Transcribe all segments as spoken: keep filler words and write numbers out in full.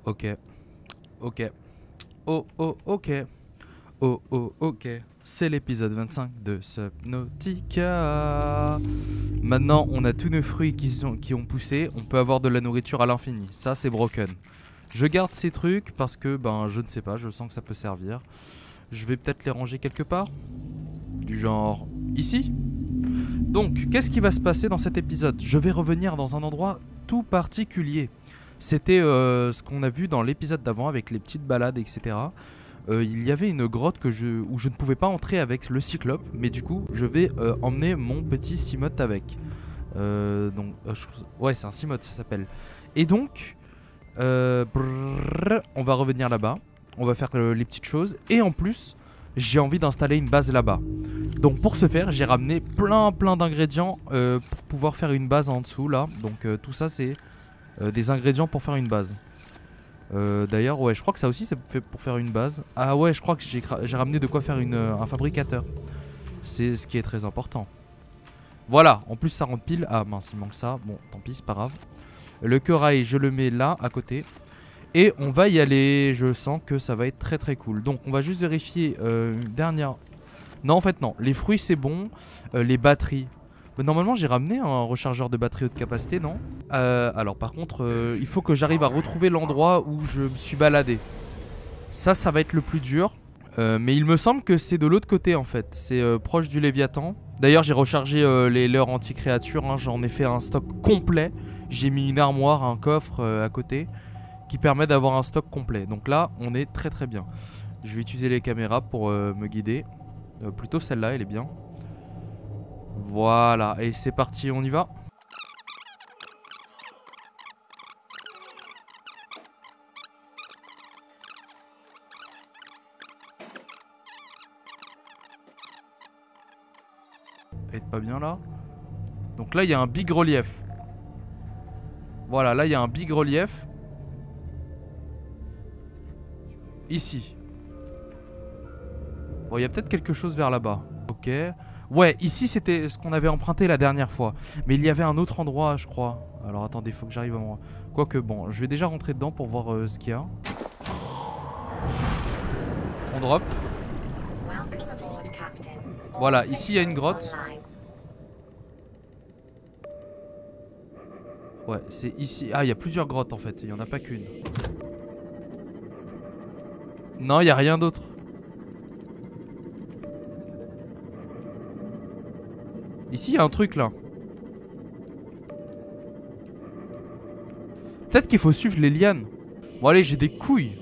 Ok. Ok. Oh oh ok. Oh oh ok. C'est l'épisode vingt-cinq de Subnautica. Maintenant on a tous nos fruits qui, sont, qui ont poussé. On peut avoir de la nourriture à l'infini. Ça c'est broken. Je garde ces trucs parce que ben je ne sais pas, je sens que ça peut servir. Je vais peut-être les ranger quelque part. Du genre ici. Donc qu'est-ce qui va se passer dans cet épisode? Je vais revenir dans un endroit tout particulier. C'était euh, ce qu'on a vu dans l'épisode d'avant avec les petites balades, et cetera. Euh, il y avait une grotte que je, où je ne pouvais pas entrer avec le cyclope, mais du coup je vais euh, emmener mon petit Simote avec. Euh, donc, euh, je, ouais, c'est un Simote, ça s'appelle. Et donc, euh, brrr, on va revenir là-bas, on va faire euh, les petites choses, et en plus, j'ai envie d'installer une base là-bas. Donc pour ce faire, j'ai ramené plein plein d'ingrédients euh, pour pouvoir faire une base en dessous là. Donc euh, tout ça c'est euh, des ingrédients pour faire une base. Euh, D'ailleurs, ouais, je crois que ça aussi c'est fait pour faire une base. Ah ouais, je crois que j'ai ramené de quoi faire une, un fabricateur. C'est ce qui est très important. Voilà, en plus ça rentre pile. Ah mince, il manque ça. Bon, tant pis, c'est pas grave. Le corail, je le mets là, à côté. Et on va y aller. Je sens que ça va être très très cool. Donc on va juste vérifier euh, une dernière... Non, en fait non, les fruits c'est bon. euh, Les batteries, mais normalement j'ai ramené un rechargeur de batterie haute capacité, non? euh, Alors par contre euh, il faut que j'arrive à retrouver l'endroit où je me suis baladé. Ça, ça va être le plus dur. euh, Mais il me semble que c'est de l'autre côté en fait. C'est euh, proche du Léviathan. D'ailleurs j'ai rechargé euh, les leurres anti-créatures, hein. J'en ai fait un stock complet. J'ai mis une armoire, un coffre euh, à côté qui permet d'avoir un stock complet. Donc là on est très très bien. Je vais utiliser les caméras pour euh, me guider. Euh, plutôt celle-là, elle est bien. Voilà, et c'est parti, on y va. Elle est pas bien là. Donc là, il y a un big relief. Voilà, là, il y a un big relief. Ici. Bon, il y a peut-être quelque chose vers là-bas. Ok. Ouais, ici, c'était ce qu'on avait emprunté la dernière fois. Mais il y avait un autre endroit, je crois. Alors, attendez, faut que j'arrive à moi. Quoique, bon, je vais déjà rentrer dedans pour voir euh, ce qu'il y a. On drop. Voilà, ici, il y a une grotte. Ouais, c'est ici. Ah, il y a plusieurs grottes, en fait. Il n'y en a pas qu'une. Non, il n'y a rien d'autre. Ici, il y a un truc, là. Peut-être qu'il faut suivre les lianes. Bon, allez, j'ai des couilles.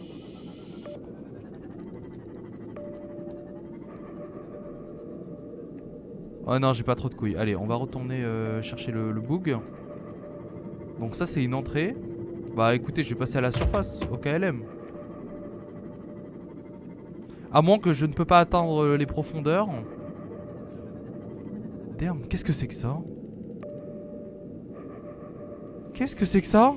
Oh non, j'ai pas trop de couilles. Allez, on va retourner euh, chercher le, le bug. Donc ça, c'est une entrée. Bah écoutez, je vais passer à la surface, au K L M. À moins que je ne peux pas atteindre les profondeurs. Damn, qu'est-ce que c'est que ça? Qu'est-ce que c'est que ça?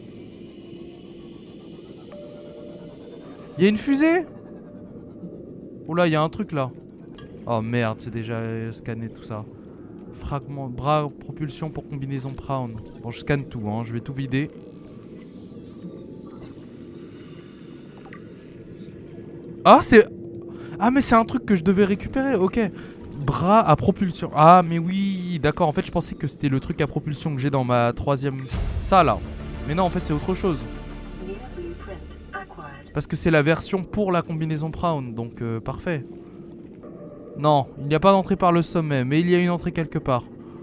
Il y a une fusée? Oula, il y a un truc là. Oh merde, c'est déjà scanné tout ça. Fragment, bras, propulsion pour combinaison Brown. Bon, je scanne tout, hein, je vais tout vider. Ah, c'est... Ah, mais c'est un truc que je devais récupérer, ok. Bras à propulsion. Ah, mais oui, d'accord, en fait, je pensais que c'était le truc à propulsion que j'ai dans ma troisième... Ça, là. Mais non, en fait, c'est autre chose. Parce que c'est la version pour la combinaison Brown, donc euh, parfait. Non, il n'y a pas d'entrée par le sommet, mais il y a une entrée quelque part.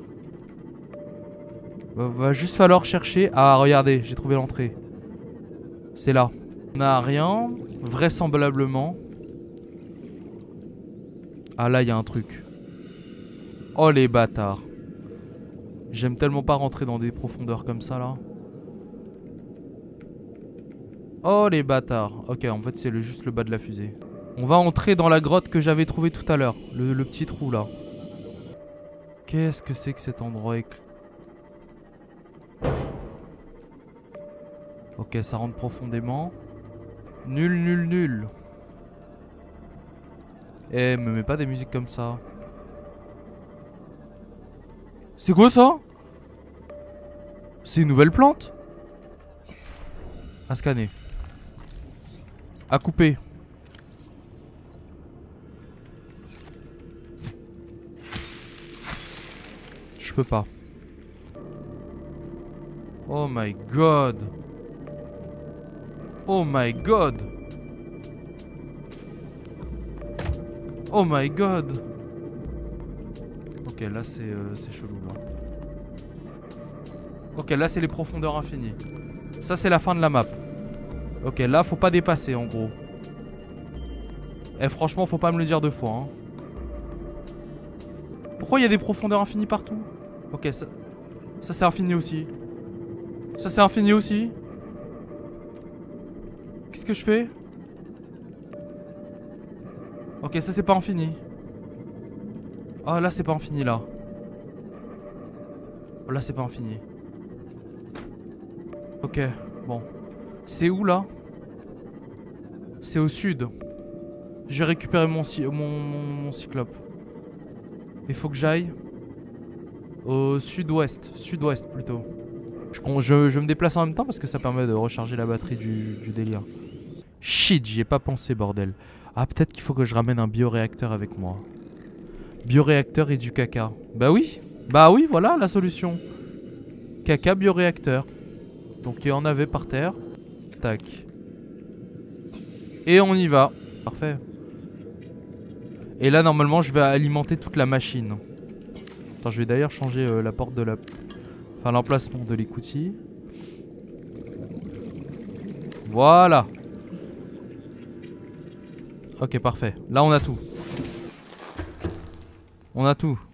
Va, va juste falloir chercher. Ah, regardez, j'ai trouvé l'entrée. C'est là. On n'a rien, vraisemblablement. Ah, là, il y a un truc. Oh, les bâtards. J'aime tellement pas rentrer dans des profondeurs comme ça, là. Oh, les bâtards. Ok, en fait, c'est le, juste le bas de la fusée. On va entrer dans la grotte que j'avais trouvée tout à l'heure. Le, le petit trou, là. Qu'est-ce que c'est que cet endroit? Ok, ça rentre profondément. Nul, nul, nul. Eh, me mets pas des musiques comme ça. C'est quoi ça? C'est une nouvelle plante? À scanner. À couper. Je peux pas. Oh my god. Oh my god. Oh my god. Ok, là c'est euh, c'est chelou là. Ok, là c'est les profondeurs infinies. Ça c'est la fin de la map. Ok, là faut pas dépasser en gros. Eh franchement faut pas me le dire deux fois hein. Pourquoi il y a des profondeurs infinies partout? Ok, ça, ça c'est infini aussi. Ça c'est infini aussi. Qu'est-ce que je fais? Ok, ça c'est pas infini. Oh là c'est pas infini là. Oh, là c'est pas infini. Ok, bon. C'est où là? C'est au sud. Je vais récupérer mon, mon, mon, mon cyclope. Il faut que j'aille au sud-ouest. Sud-ouest plutôt. Je, je, je me déplace en même temps parce que ça permet de recharger la batterie du, du délire. Shit, j'y ai pas pensé bordel. Ah peut-être qu'il faut que je ramène un bioréacteur avec moi. Bioréacteur et du caca. Bah oui. Bah oui, voilà la solution. Caca, bioréacteur. Donc il y en avait par terre. Tac. Et on y va. Parfait. Et là normalement je vais alimenter toute la machine. Attends, je vais d'ailleurs changer euh, la porte de la... Enfin l'emplacement de l'écoutille. Voilà. Ok parfait. Là on a tout. On a tout.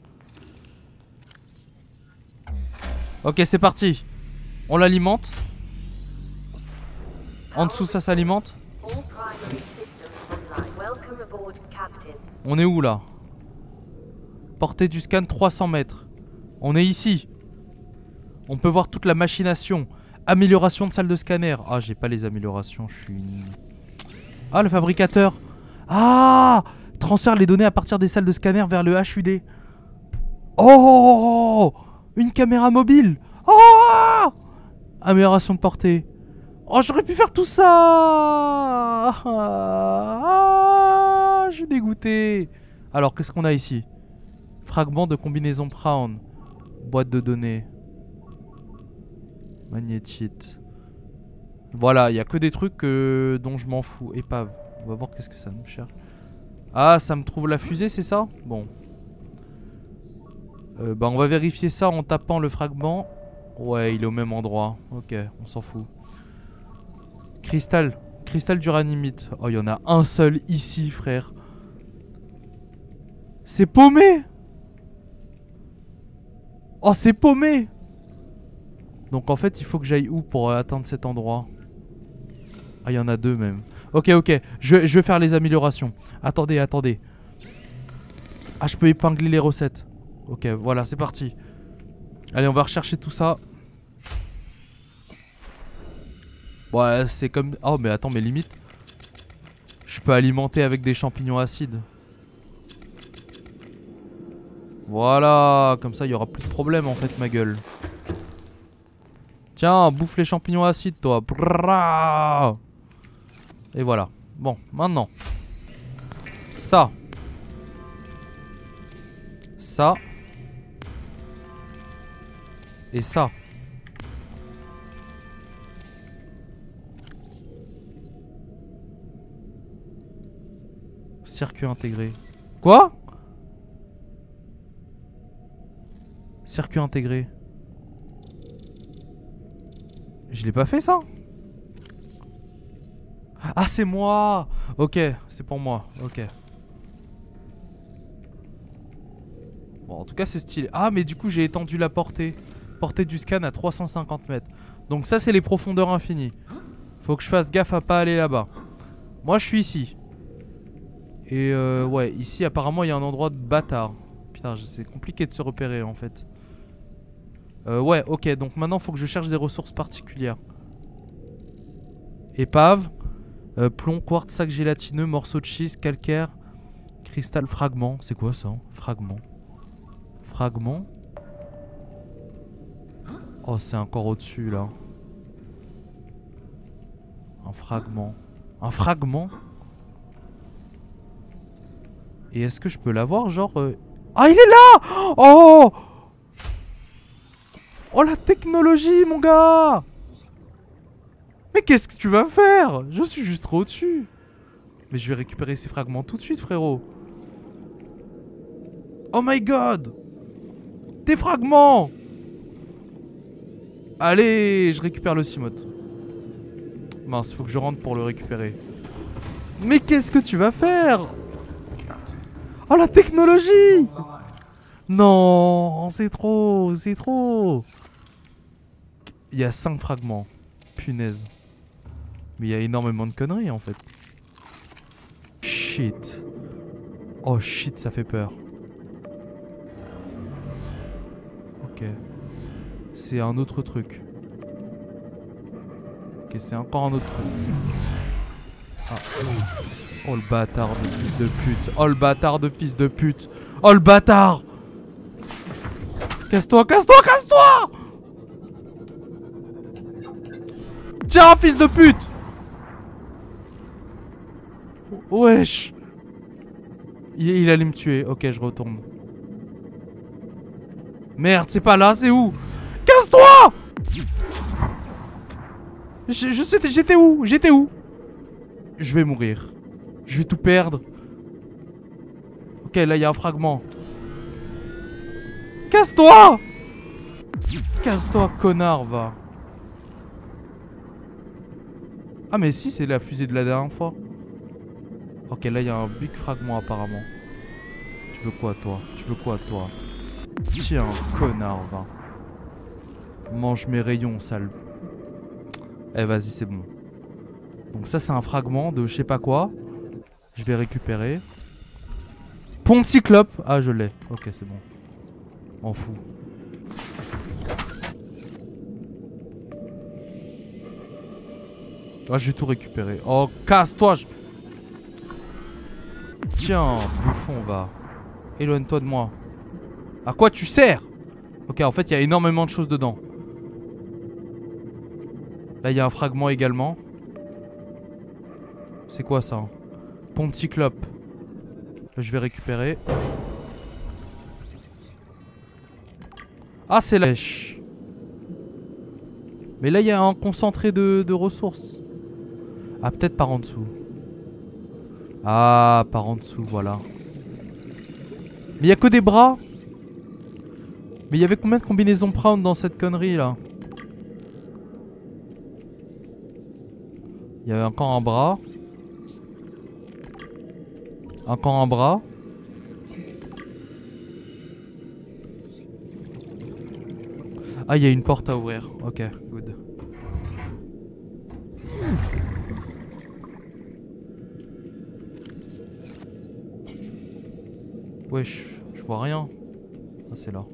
Ok c'est parti. On l'alimente. En dessous ça s'alimente. On est où là? Portée du scan trois cents mètres. On est ici. On peut voir toute la machination. Amélioration de salle de scanner. Ah j'ai pas les améliorations. Je suis... Ah le fabricateur. Ah, transfère les données à partir des salles de scanner vers le H U D. Oh, une caméra mobile. Oh, amélioration de portée. Oh, j'aurais pu faire tout ça. Ah, je suis dégoûté. Alors, qu'est-ce qu'on a ici? Fragment de combinaison Brown. Boîte de données. Magnétite. Voilà, il n'y a que des trucs euh, dont je m'en fous. Épave. On va voir qu'est-ce que ça me cherche. Ah, ça me trouve la fusée, c'est ça? Bon. Euh, bah, on va vérifier ça en tapant le fragment. Ouais, il est au même endroit. Ok, on s'en fout. Cristal. Cristal d'uranimite. Oh, il y en a un seul ici, frère. C'est paumé. Oh, c'est paumé. Donc, en fait, il faut que j'aille où pour euh, atteindre cet endroit? Ah, il y en a deux même. Ok, ok. Je, je vais faire les améliorations. Attendez, attendez. Ah, je peux épingler les recettes. Ok, voilà, c'est parti. Allez, on va rechercher tout ça. Bon, c'est comme... Oh, mais attends, mais limite. Je peux alimenter avec des champignons acides. Voilà, comme ça, il y aura plus de problème, en fait, ma gueule. Tiens, bouffe les champignons acides, toi. Brrra. Et voilà. Bon, maintenant. Ça. Ça. Et ça. Circuit intégré. Quoi? Circuit intégré. Je l'ai pas fait ça? Ah c'est moi. Ok, c'est pour moi. Ok. Bon en tout cas c'est stylé. Ah mais du coup j'ai étendu la portée. Portée du scan à trois cent cinquante mètres. Donc ça c'est les profondeurs infinies. Faut que je fasse gaffe à pas aller là-bas. Moi je suis ici. Et euh, ouais ici apparemment il y a un endroit de bâtard. Putain c'est compliqué de se repérer en fait. Euh, ouais ok donc maintenant faut que je cherche des ressources particulières. Épave. Euh, plomb, quartz, sac gélatineux, morceau de schiste, calcaire, cristal, fragment. C'est quoi ça? Fragment. Fragment. Oh, c'est encore au-dessus là. Un fragment. Un fragment? Et est-ce que je peux l'avoir genre... Euh... Ah, il est là! Oh! Oh, la technologie, mon gars! Mais qu'est-ce que tu vas faire? Je suis juste trop au-dessus. Mais je vais récupérer ces fragments tout de suite, frérot. Oh my god! Des fragments! Allez, je récupère le Cimote. Mince, faut que je rentre pour le récupérer. Mais qu'est-ce que tu vas faire? Oh, la technologie! Non, c'est trop, c'est trop. Il y a cinq fragments. Punaise. Mais il y a énormément de conneries en fait. Shit. Oh shit, ça fait peur. Ok. C'est un autre truc. Ok, c'est encore un autre truc. Ah. Oh le bâtard de fils de pute. Oh le bâtard de fils de pute. Oh le bâtard. Casse-toi, casse-toi, casse-toi. Tiens, fils de pute. Wesh. Il, il allait me tuer. Ok, je retourne. Merde, c'est pas là, c'est où? Casse-toi. Je, je sais, j'étais où? J'étais où? Je vais mourir. Je vais tout perdre. Ok, là, il y a un fragment. Casse-toi. Casse-toi, connard, va. Ah, mais si, c'est la fusée de la dernière fois. Ok, là, il y a un big fragment, apparemment. Tu veux quoi, toi? Tu veux quoi, toi? Tiens, connard, va. Mange mes rayons, sale. Eh, vas-y, c'est bon. Donc ça, c'est un fragment de je sais pas quoi. Je vais récupérer. Pont de cyclope. Ah, je l'ai. Ok, c'est bon. M'en fous. Ah, je vais tout récupérer. Oh, casse-toi. Je... Tiens, bouffon, va. Éloigne-toi de moi. À quoi tu sers? Ok, en fait, il y a énormément de choses dedans. Là, il y a un fragment également. C'est quoi ça? Pont de cyclope. Je vais récupérer. Ah, c'est la lèche. Mais là, il y a un concentré de, de ressources. Ah, peut-être par en dessous. Ah, par en dessous, voilà. Mais il n'y a que des bras. Mais il y avait combien de combinaisons Brown dans cette connerie là? Il y avait encore un bras. Encore un bras. Ah, il y a une porte à ouvrir. Ok, good. Wesh, je vois rien. Ah, c'est là.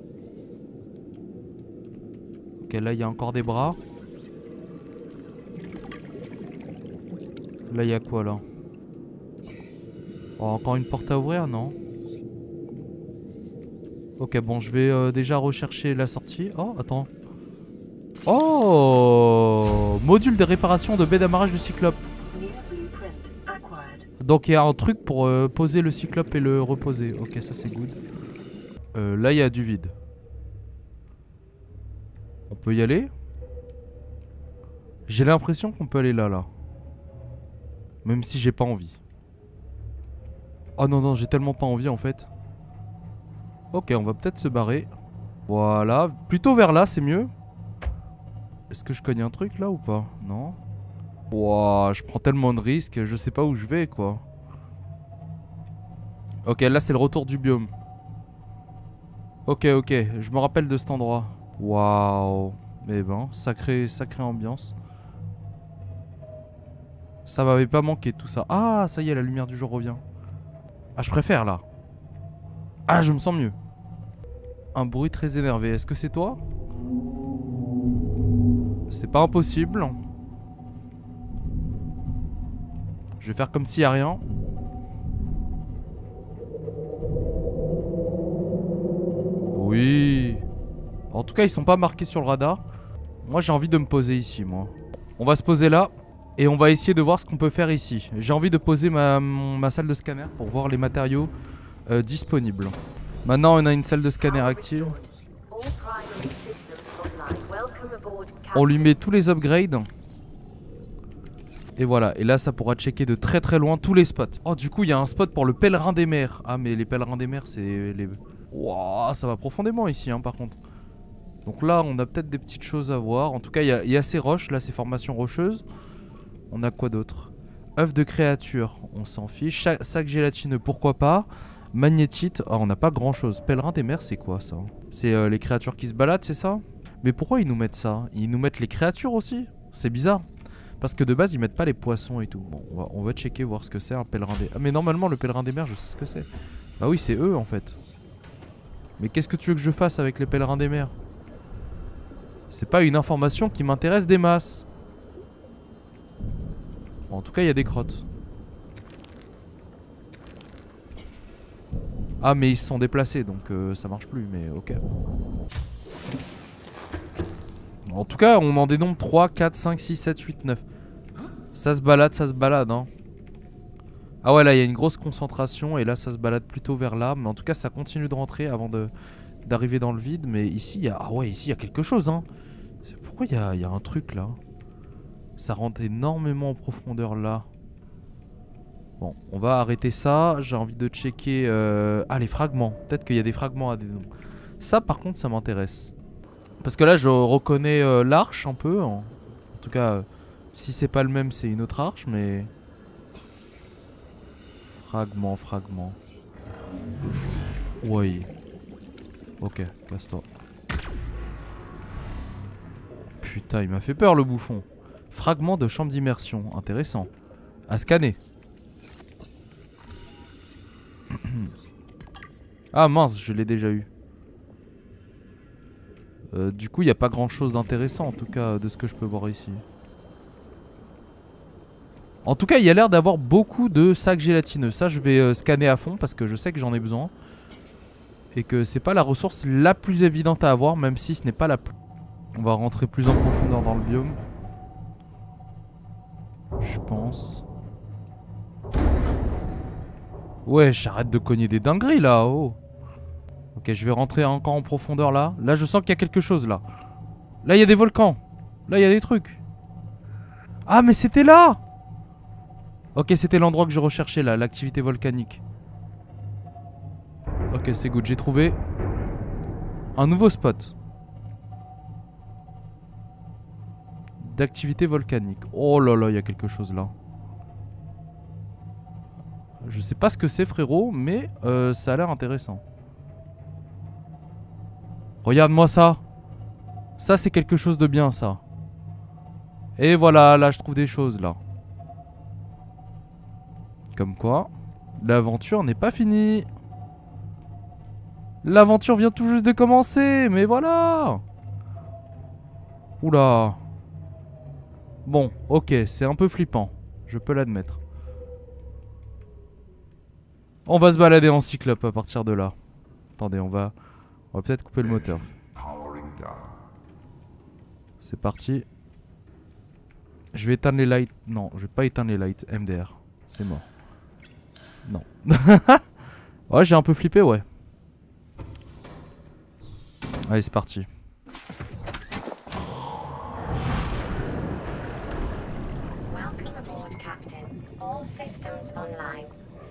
Ok, là, il y a encore des bras. Là, il y a quoi, là? Oh, encore une porte à ouvrir, non? Ok, bon, je vais euh, déjà rechercher la sortie. Oh, attends. Oh! Module de réparation de baie d'amarrage du cyclope. Donc, il y a un truc pour euh, poser le cyclope et le reposer. Ok, ça, c'est good. Euh, là, il y a du vide. On peut y aller? J'ai l'impression qu'on peut aller là, là. Même si j'ai pas envie. Oh non, non, j'ai tellement pas envie en fait. Ok, on va peut-être se barrer. Voilà, plutôt vers là, c'est mieux. Est-ce que je connais un truc là ou pas? Non. Ouah, je prends tellement de risques, je sais pas où je vais quoi. Ok, là c'est le retour du biome. Ok, ok, je me rappelle de cet endroit. Waouh. Eh ben, sacré, sacrée ambiance. Ça m'avait pas manqué tout ça. Ah, ça y est, la lumière du jour revient. Ah, je préfère là. Ah, je me sens mieux. Un bruit très énervé. Est-ce que c'est toi? C'est pas impossible. Je vais faire comme s'il y a rien. Oui. En tout cas, ils sont pas marqués sur le radar. Moi, j'ai envie de me poser ici, moi. On va se poser là. Et on va essayer de voir ce qu'on peut faire ici. J'ai envie de poser ma, mon, ma salle de scanner pour voir les matériaux euh, disponibles. Maintenant on a une salle de scanner active. On lui met tous les upgrades. Et voilà, et là ça pourra checker de très très loin tous les spots. Oh, du coup il y a un spot pour le pèlerin des mers. Ah mais les pèlerins des mers c'est les... Wouah, ça va profondément ici hein, par contre. Donc là on a peut-être des petites choses à voir. En tout cas il y, y a ces roches, là ces formations rocheuses. On a quoi d'autre? œuf de créature, on s'en fiche. Cha sac gélatineux, pourquoi pas. Magnétite, oh, on n'a pas grand chose. Pèlerin des mers, c'est quoi ça? C'est euh, les créatures qui se baladent, c'est ça? Mais pourquoi ils nous mettent ça? Ils nous mettent les créatures aussi? C'est bizarre. Parce que de base, ils mettent pas les poissons et tout. Bon, on va, on va checker, voir ce que c'est un pèlerin des... Ah, mais normalement, le pèlerin des mers, je sais ce que c'est. Bah oui, c'est eux en fait. Mais qu'est-ce que tu veux que je fasse avec les pèlerins des mers? C'est pas une information qui m'intéresse des masses. Bon, en tout cas, il y a des crottes. Ah mais ils se sont déplacés donc euh, ça marche plus mais ok. En tout cas on en dénombre trois, quatre, cinq, six, sept, huit, neuf. Ça se balade, ça se balade hein. Ah ouais là il y a une grosse concentration et là ça se balade plutôt vers là. Mais en tout cas ça continue de rentrer avant de d'arriver dans le vide. Mais ici il y a... Ah ouais ici il y a quelque chose hein. Pourquoi il y a, il y a un truc là? Ça rentre énormément en profondeur là. Bon, on va arrêter ça. J'ai envie de checker... Euh... Ah, les fragments. Peut-être qu'il y a des fragments à des noms. Ça, par contre, ça m'intéresse. Parce que là, je reconnais euh, l'arche un peu. En, en tout cas, euh, si c'est pas le même, c'est une autre arche, mais... Fragments, fragments. Oui. Ok, casse-toi. Putain, il m'a fait peur, le bouffon. Fragments de chambre d'immersion. Intéressant. À scanner. Ah mince, je l'ai déjà eu. Euh, du coup, il n'y a pas grand chose d'intéressant en tout cas de ce que je peux voir ici. En tout cas, il y a l'air d'avoir beaucoup de sacs gélatineux. Ça, je vais euh, scanner à fond parce que je sais que j'en ai besoin. Et que c'est pas la ressource la plus évidente à avoir, même si ce n'est pas la plus... On va rentrer plus en profondeur dans le biome. Je pense... Ouais, j'arrête de cogner des dingueries là, oh. Ok, je vais rentrer encore en profondeur là. Là, je sens qu'il y a quelque chose là. Là, il y a des volcans. Là, il y a des trucs. Ah, mais c'était là. Ok, c'était l'endroit que je recherchais là, l'activité volcanique. Ok, c'est good, j'ai trouvé un nouveau spot d'activité volcanique. Oh là là, il y a quelque chose là. Je sais pas ce que c'est frérot, mais euh, ça a l'air intéressant. Regarde-moi ça. Ça c'est quelque chose de bien ça. Et voilà, là je trouve des choses là. Comme quoi, l'aventure n'est pas finie. L'aventure vient tout juste de commencer, mais voilà. Oula. Bon, ok, c'est un peu flippant. Je peux l'admettre. On va se balader en cyclope à partir de là. Attendez, on va, on va peut-être couper le moteur. C'est parti. Je vais éteindre les lights. Non, je vais pas éteindre les lights. M D R. C'est mort. Non. Ouais, j'ai un peu flippé, ouais. Allez, c'est parti. Welcome aboard, Captain. All systems online.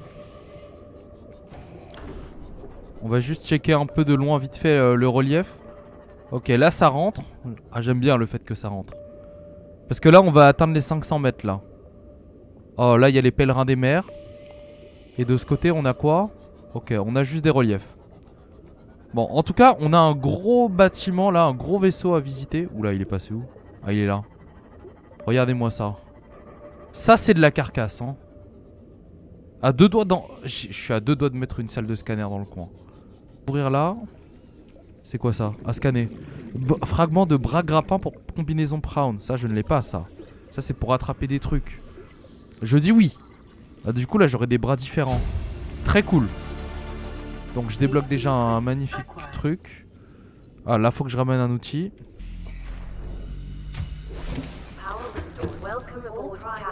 On va juste checker un peu de loin vite fait euh, le relief. Ok, là ça rentre. Ah, j'aime bien le fait que ça rentre. Parce que là on va atteindre les cinq cents mètres là. Oh, là il y a les pèlerins des mers. Et de ce côté on a quoi? Ok, on a juste des reliefs. Bon, en tout cas on a un gros bâtiment là, un gros vaisseau à visiter. Oula, il est passé où? Ah, il est là. Regardez-moi ça. Ça c'est de la carcasse hein. À deux doigts dans... Je suis à deux doigts de mettre une salle de scanner dans le coin. Ouvrir là. C'est quoi ça? À scanner. B fragment de bras grappin pour combinaison Prawn. Ça je ne l'ai pas ça. Ça c'est pour attraper des trucs. Je dis oui. Ah, du coup là j'aurai des bras différents. C'est très cool. Donc je débloque déjà un magnifique truc. Ah là faut que je ramène un outil.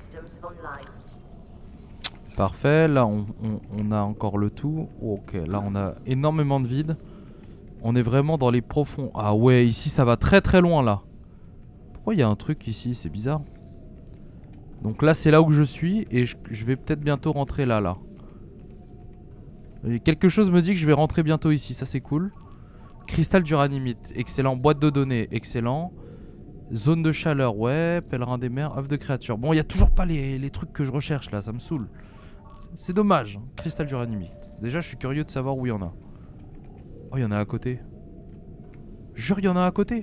systems online. Parfait, là on, on, on a encore le tout. Ok, là on a énormément de vide. On est vraiment dans les profonds. Ah ouais, ici ça va très très loin là. Pourquoi il y a un truc ici? C'est bizarre. Donc là c'est là où je suis. Et je, je vais peut-être bientôt rentrer là là. Et quelque chose me dit que je vais rentrer bientôt ici. Ça c'est cool. Cristal d'uranimite, excellent. Boîte de données, excellent. Zone de chaleur, ouais. Pèlerin des mers, œuf de créature. Bon, il n'y a toujours pas les, les trucs que je recherche là, ça me saoule. C'est dommage. Cristal d'uranimite. Déjà, je suis curieux de savoir où il y en a. Oh, il y en a à côté. Jure, il y en a à côté.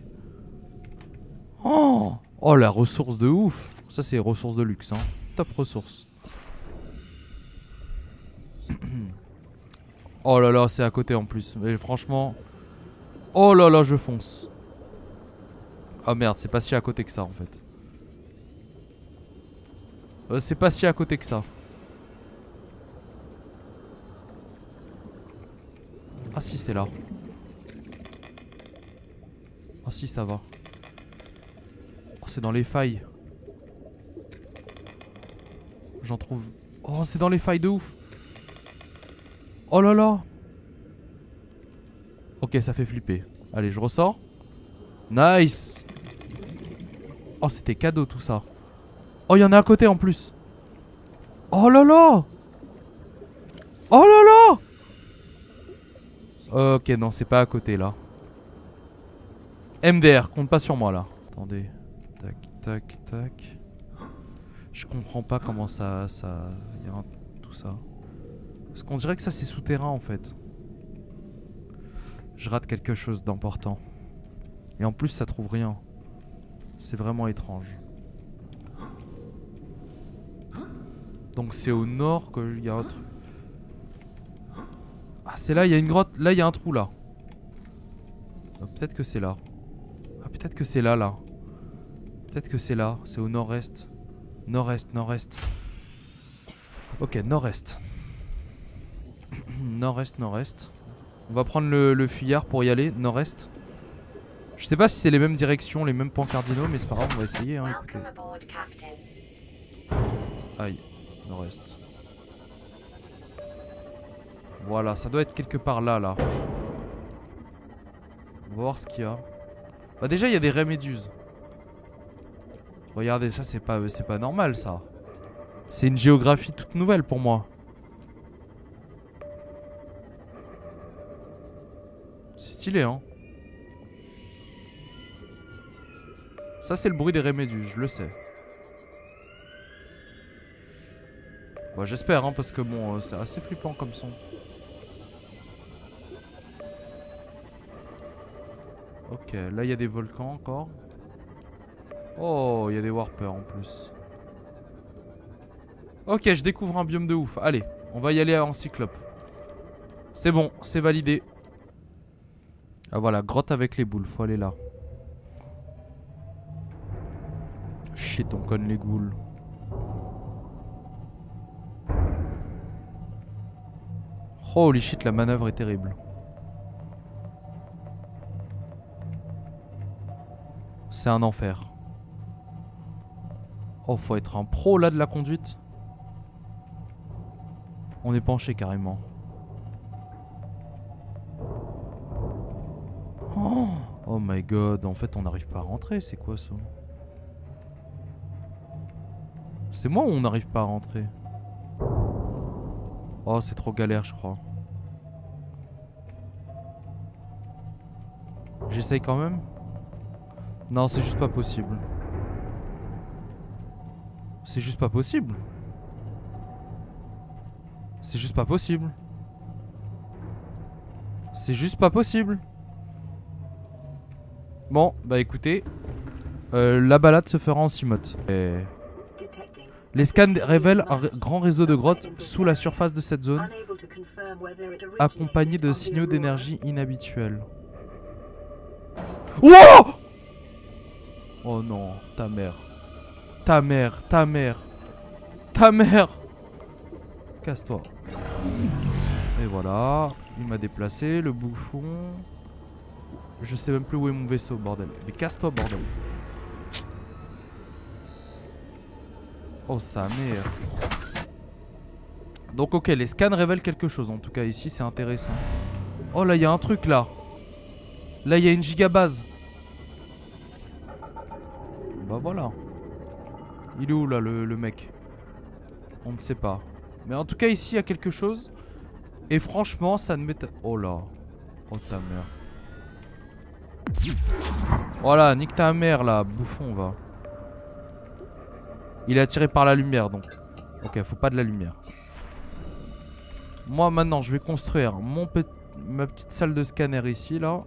Oh, oh la ressource de ouf. Ça, c'est ressources de luxe, hein. Top ressources. Oh là là, c'est à côté en plus. Mais franchement... Oh là là, je fonce. Oh merde, c'est pas si à côté que ça en fait. Euh, c'est pas si à côté que ça. Ah si, c'est là. Ah si, ça va. Oh, c'est dans les failles. J'en trouve... Oh, c'est dans les failles de ouf. Oh là là. Ok, ça fait flipper. Allez, je ressors. Nice. Oh, c'était cadeau tout ça. Oh, il y en a à côté en plus. Oh là là. Oh là là. Ok, non, c'est pas à côté là. M D R, compte pas sur moi là. Attendez. Tac, tac, tac. Je comprends pas comment ça... ça... Il y a un... tout ça. Parce qu'on dirait que ça c'est souterrain en fait. Je rate quelque chose d'important. Et en plus ça trouve rien. C'est vraiment étrange. Donc c'est au nord qu'il y a un truc. Ah c'est là, il y a une grotte. Là il y a un trou là. Euh, peut-être que c'est là. Ah peut-être que c'est là là. Peut-être que c'est là. C'est au nord-est. Nord-est, nord-est. Ok, nord-est. Nord-est, nord-est. On va prendre le, le fuyard pour y aller. Nord-est. Je sais pas si c'est les mêmes directions, les mêmes points cardinaux, mais c'est pas grave, on va essayer. Hein, écoutez. Aïe, nord-est. Voilà, ça doit être quelque part là, là. On va voir ce qu'il y a. Bah déjà, il y a des raies méduses. Regardez, ça c'est pas, c'est pas normal ça. C'est une géographie toute nouvelle pour moi. C'est stylé hein. Ça c'est le bruit des raies méduses, je le sais. Bah j'espère hein, parce que bon euh, c'est assez flippant comme son. Ok, là il y a des volcans encore. Oh, il y a des warpers en plus. Ok, je découvre un biome de ouf. Allez, on va y aller en cyclope. C'est bon, c'est validé. Ah voilà, grotte avec les boules, faut aller là. Shit, on conne les ghouls. Holy shit, la manœuvre est terrible. C'est un enfer. Oh, faut être un pro là de la conduite. On est penché carrément. Oh, oh my god, en fait on n'arrive pas à rentrer, c'est quoi ça? C'est moi ou on n'arrive pas à rentrer? Oh, c'est trop galère je crois. J'essaye quand même. Non, c'est juste pas possible. C'est juste pas possible. C'est juste pas possible. C'est juste pas possible. Bon, bah écoutez. Euh, la balade se fera en simote. Et... les scans révèlent un ré grand réseau de grottes sous la surface de cette zone, accompagné de signaux d'énergie inhabituels. Wow! Oh non, ta mère. Ta mère, ta mère. Ta mère. Casse-toi. Et voilà. Il m'a déplacé, le bouffon. Je sais même plus où est mon vaisseau, bordel. Mais casse-toi, bordel. Oh sa mère. Donc ok, les scans révèlent quelque chose. En tout cas ici c'est intéressant. Oh là il y a un truc là. Là il y a une gigabase. Bah voilà. Il est où là le, le mec? On ne sait pas. Mais en tout cas ici il y a quelque chose. Et franchement ça ne m'étonne... Oh là. Oh ta mère. Voilà, nique ta mère là, bouffon va. Il est attiré par la lumière donc. Ok, faut pas de la lumière. Moi maintenant je vais construire mon pe... ma petite salle de scanner ici là.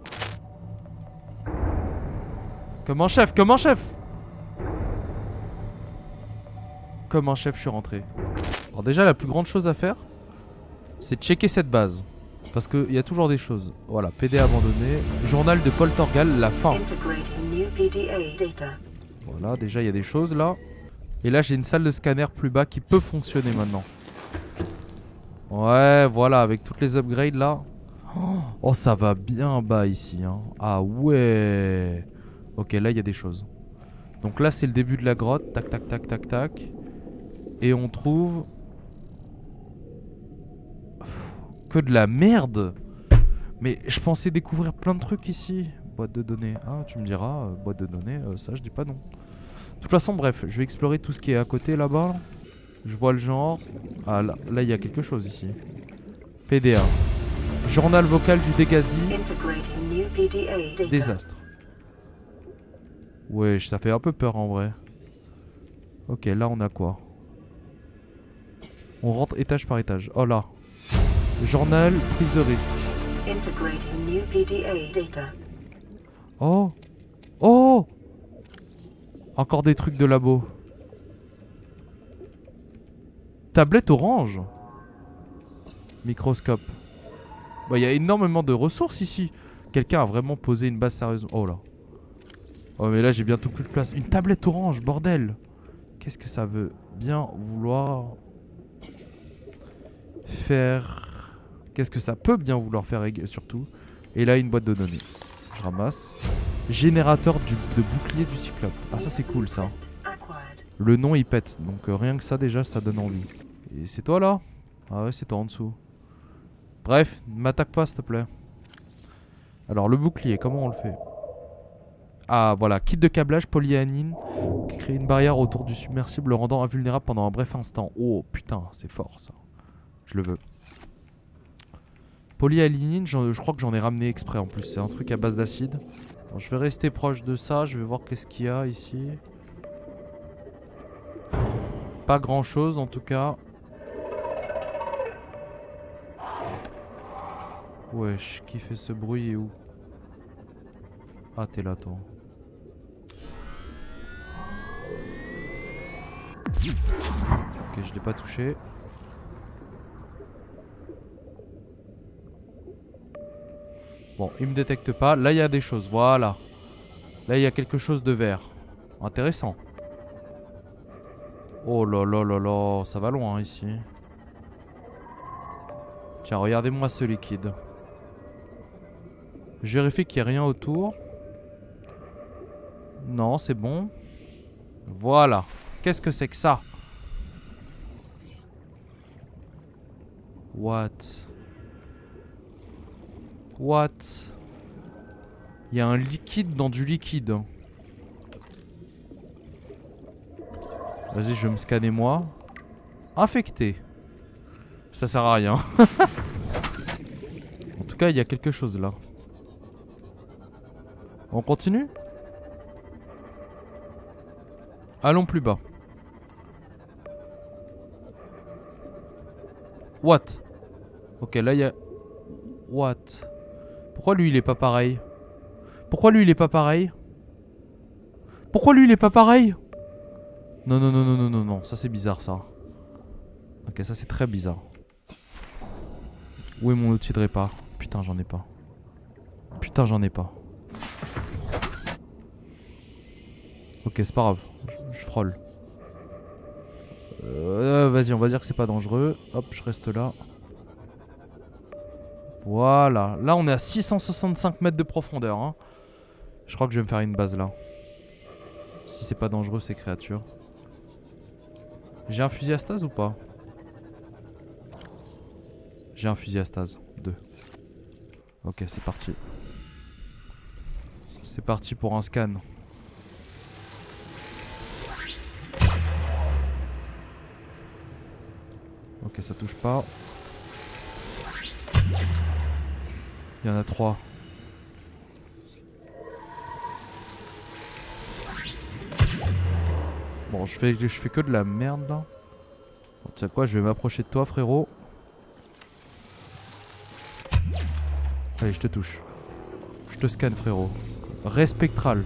Comme un chef, comme un chef. Comme un chef je suis rentré. Alors déjà la plus grande chose à faire, c'est de checker cette base. Parce qu'il y a toujours des choses. Voilà, P D abandonné. Journal de Paul Torgal, la fin. Voilà, déjà il y a des choses là. Et là j'ai une salle de scanner plus bas qui peut fonctionner maintenant. Ouais, voilà, avec toutes les upgrades là. Oh, ça va bien bas ici. Hein. Ah ouais. Ok, là il y a des choses. Donc là c'est le début de la grotte. Tac, tac, tac, tac, tac. Et on trouve... que de la merde. Mais je pensais découvrir plein de trucs ici. Boîte de données. Ah tu me diras, euh, boîte de données, euh, ça je dis pas non. De toute façon bref, je vais explorer tout ce qui est à côté là-bas. Je vois le genre. Ah là, là il y a quelque chose ici. P D A. Journal vocal du Dégasi. Désastre. Wesh, ça fait un peu peur en vrai. Ok, là on a quoi? On rentre étage par étage. Oh là. Journal, prise de risque. Oh. Oh. Encore des trucs de labo. Tablette orange. Microscope. Bah, il y a énormément de ressources ici. Quelqu'un a vraiment posé une base sérieuse. Oh là. Oh mais là j'ai bientôt plus de place. Une tablette orange, bordel. Qu'est-ce que ça veut bien vouloir faire? Qu'est-ce que ça peut bien vouloir faire surtout? Et là une boîte de données. Je ramasse. Générateur du, de bouclier du cyclope. Ah ça c'est cool ça. Le nom il pète. Donc euh, rien que ça déjà ça donne envie. Et c'est toi là? Ah ouais c'est toi en dessous. Bref, ne m'attaque pas s'il te plaît. Alors le bouclier, comment on le fait? Ah voilà, kit de câblage polyamine qui crée une barrière autour du submersible le rendant invulnérable pendant un bref instant. Oh putain, c'est fort ça. Je le veux. Polyalinine, je crois que j'en ai ramené exprès en plus. C'est un truc à base d'acide. Je vais rester proche de ça. Je vais voir qu'est-ce qu'il y a ici. Pas grand chose en tout cas. Wesh, qui fait ce bruit et où? Ah, t'es là toi. Ok, je l'ai pas touché. Bon, il me détecte pas. Là, il y a des choses. Voilà. Là, il y a quelque chose de vert. Intéressant. Oh là là là là. Ça va loin ici. Tiens, regardez-moi ce liquide. Je vérifie qu'il n'y a rien autour. Non, c'est bon. Voilà. Qu'est-ce que c'est que ça? What? What? Il y a un liquide dans du liquide. Vas-y, je vais me scanner moi. Infecté. Ça sert à rien. En tout cas, il y a quelque chose là. On continue? Allons plus bas. What? Ok, là il y a... What? Pourquoi lui il est pas pareil? Pourquoi lui il est pas pareil? Pourquoi lui il est pas pareil? Non, non, non, non, non, non, non. Ça c'est bizarre ça. Ok, ça c'est très bizarre. Où est mon outil de répar? Putain, j'en ai pas. Putain, j'en ai pas. Ok, c'est pas grave. Je, je frôle. Euh, Vas-y, on va dire que c'est pas dangereux. Hop, je reste là. Voilà. Là, on est à six cent soixante-cinq mètres de profondeur. Hein. Je crois que je vais me faire une base là. Si c'est pas dangereux, ces créatures. J'ai un fusil à stase ou pas? J'ai un fusil à stase. Deux. Ok, c'est parti. C'est parti pour un scan. Ok, ça touche pas. Il y en a trois. Bon, je fais, je fais que de la merde là. Bon, tu sais quoi, je vais m'approcher de toi, frérot. Allez, je te touche. Je te scanne, frérot. Ray spectral.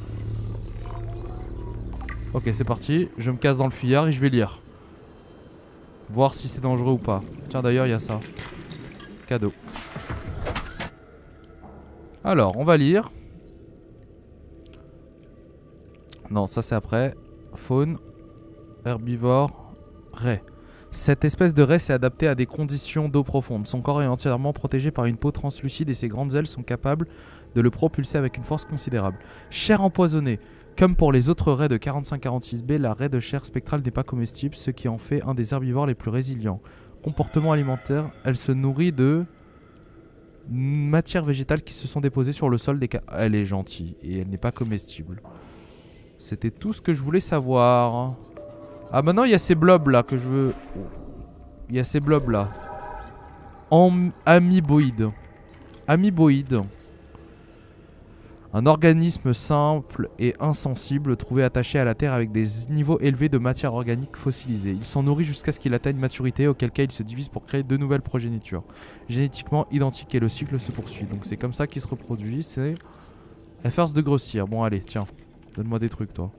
Ok, c'est parti. Je me casse dans le fuyard et je vais lire. Voir si c'est dangereux ou pas. Tiens, d'ailleurs, il y a ça. Cadeau. Alors, on va lire. Non, ça c'est après. Faune. Herbivore. Ray. Cette espèce de raie s'est adaptée à des conditions d'eau profonde. Son corps est entièrement protégé par une peau translucide et ses grandes ailes sont capables de le propulser avec une force considérable. Chair empoisonnée. Comme pour les autres raies de quarante-cinq quarante-six B, la raie de chair spectrale n'est pas comestible, ce qui en fait un des herbivores les plus résilients. Comportement alimentaire, elle se nourrit de matières végétales qui se sont déposées sur le sol des ca... Elle est gentille et elle n'est pas comestible. C'était tout ce que je voulais savoir. Ah, maintenant il y a ces blobs là que je veux. Il y a ces blobs là. Am Amiboïdes. Amiboïdes. Un organisme simple et insensible trouvé attaché à la terre avec des niveaux élevés de matière organique fossilisée. Il s'en nourrit jusqu'à ce qu'il atteigne maturité, auquel cas il se divise pour créer de nouvelles progénitures. Génétiquement identiques et le cycle se poursuit. Donc c'est comme ça qu'il se reproduit. C'est... Elle force de grossir. Bon allez, tiens. Donne-moi des trucs toi.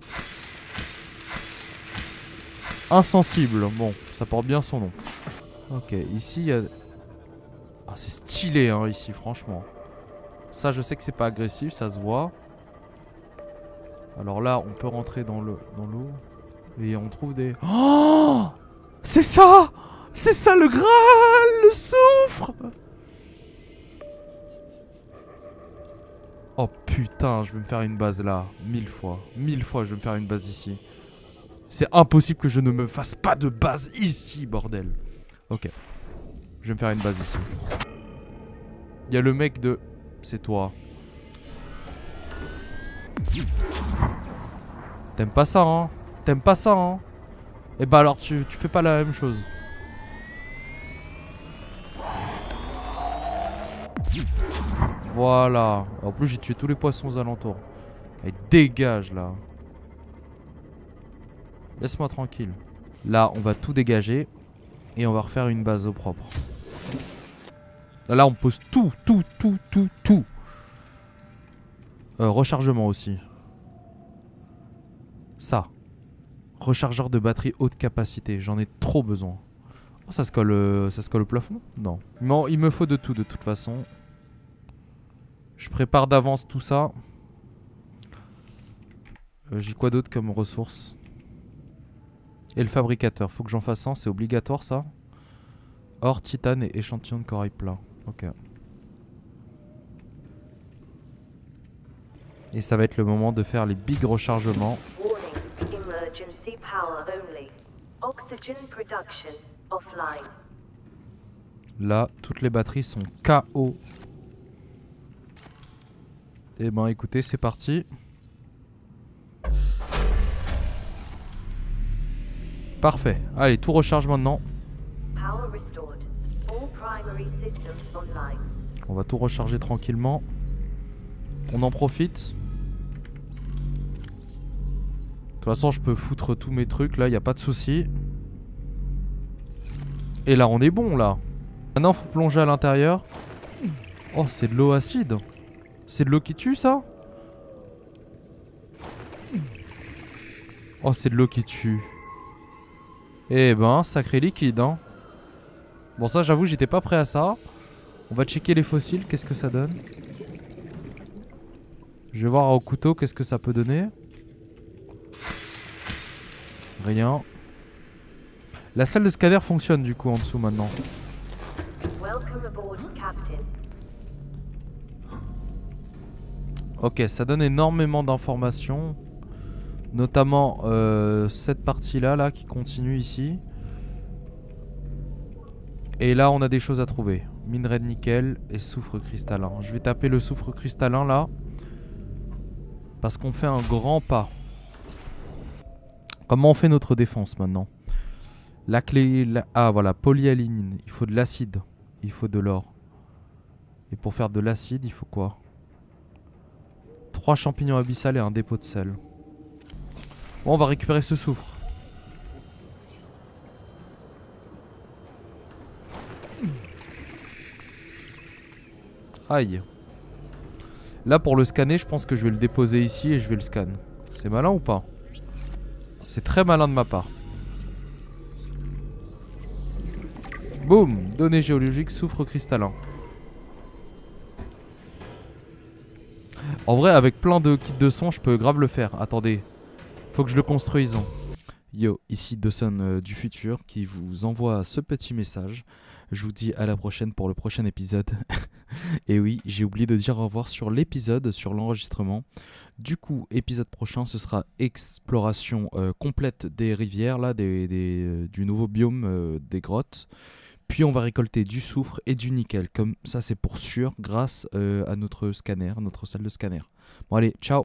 Insensible. Bon, ça porte bien son nom. Ok, ici il y a... Ah, c'est stylé hein, ici, franchement. Ça, je sais que c'est pas agressif, ça se voit. Alors là, on peut rentrer dans le dans l'eau. Et on trouve des... Oh, c'est ça. C'est ça le Graal, le soufre. Oh putain, je vais me faire une base là. Mille fois. Mille fois, je vais me faire une base ici. C'est impossible que je ne me fasse pas de base ici, bordel. Ok. Je vais me faire une base ici. Il y a le mec de... C'est toi. T'aimes pas ça, hein? T'aimes pas ça, hein? Et bah alors tu, tu fais pas la même chose. Voilà. En plus j'ai tué tous les poissons aux alentours. Et dégage là. Laisse-moi tranquille. Là on va tout dégager. Et on va refaire une base au propre. Là on pose tout, tout, tout, tout, tout. Euh, rechargement aussi. Ça. Rechargeur de batterie haute capacité. J'en ai trop besoin. Oh, ça se colle, euh, ça se colle au plafond? Non. Non, il me faut de tout de toute façon. Je prépare d'avance tout ça. Euh, J'ai quoi d'autre comme ressources? Et le fabricateur. Faut que j'en fasse un, c'est obligatoire ça. Or, titane et échantillon de corail plat. Ok. Et ça va être le moment de faire les big rechargements. Là, toutes les batteries sont K O. Et ben écoutez, c'est parti. Parfait. Allez, tout recharge maintenant. On va tout recharger tranquillement. On en profite. De toute façon, je peux foutre tous mes trucs. Là, il n'y a pas de souci. Et là, on est bon, là. Maintenant, faut plonger à l'intérieur. Oh, c'est de l'eau acide. C'est de l'eau qui tue, ça? Oh, c'est de l'eau qui tue. Eh ben, sacré liquide, hein. Bon, ça, j'avoue, j'étais pas prêt à ça. On va checker les fossiles, qu'est-ce que ça donne. Je vais voir au couteau, qu'est-ce que ça peut donner. Rien. La salle de scanner fonctionne, du coup, en dessous, maintenant. Ok, ça donne énormément d'informations. Notamment euh, cette partie-là là, qui continue ici. Et là on a des choses à trouver. Minerai de nickel et soufre cristallin. Je vais taper le soufre cristallin là. Parce qu'on fait un grand pas. Comment on fait notre défense maintenant? La clé... La... Ah voilà, polyalénine. Il faut de l'acide. Il faut de l'or. Et pour faire de l'acide, il faut quoi? Trois champignons abyssales et un dépôt de sel. Bon, on va récupérer ce soufre. Aïe. Là, pour le scanner, je pense que je vais le déposer ici et je vais le scan. C'est malin ou pas? C'est très malin de ma part. Boum. Données géologiques, soufre cristallin. En vrai, avec plein de kits de son, je peux grave le faire. Attendez. Faut que je le construise. Yo, ici Dawson euh, du futur qui vous envoie ce petit message. Je vous dis à la prochaine pour le prochain épisode. Et oui, j'ai oublié de dire au revoir sur l'épisode, sur l'enregistrement. Du coup, épisode prochain, ce sera exploration euh, complète des rivières, là, des, des, euh, du nouveau biome euh, des grottes. Puis on va récolter du soufre et du nickel. Comme ça, c'est pour sûr, grâce euh, à notre scanner, notre salle de scanner. Bon allez, ciao!